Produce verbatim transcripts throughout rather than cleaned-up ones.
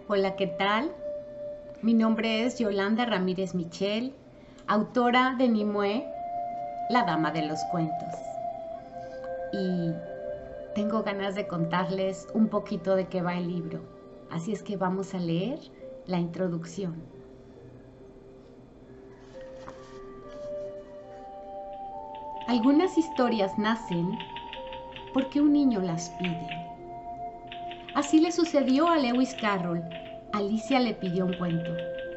Hola, ¿qué tal? Mi nombre es Yolanda Ramírez Michel, autora de Nimue, La Dama de los Cuentos. Y tengo ganas de contarles un poquito de qué va el libro. Así es que vamos a leer la introducción. Algunas historias nacen porque un niño las pide. Así le sucedió a Lewis Carroll. Alicia le pidió un cuento.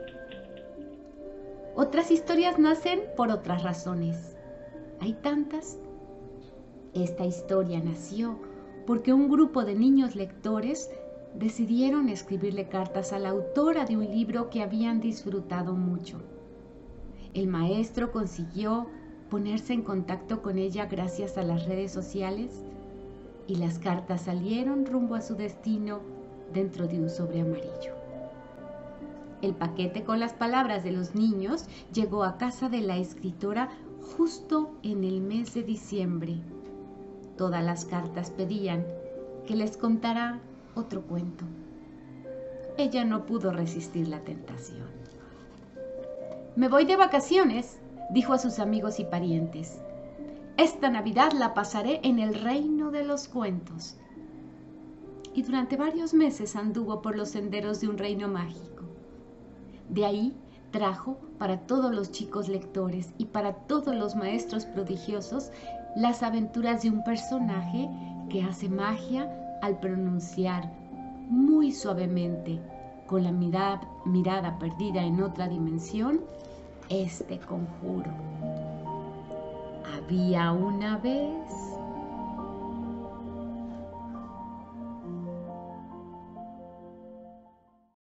Otras historias nacen por otras razones. Hay tantas. Esta historia nació porque un grupo de niños lectores decidieron escribirle cartas a la autora de un libro que habían disfrutado mucho. El maestro consiguió ponerse en contacto con ella gracias a las redes sociales y las cartas salieron rumbo a su destino dentro de un sobre amarillo. El paquete con las palabras de los niños llegó a casa de la escritora justo en el mes de diciembre. Todas las cartas pedían que les contara otro cuento. Ella no pudo resistir la tentación. «Me voy de vacaciones», dijo a sus amigos y parientes. «Esta Navidad la pasaré en el reino de los cuentos». Y durante varios meses anduvo por los senderos de un reino mágico. De ahí trajo para todos los chicos lectores y para todos los maestros prodigiosos las aventuras de un personaje que hace magia al pronunciar muy suavemente, con la mirada, mirada perdida en otra dimensión, este conjuro. Había una vez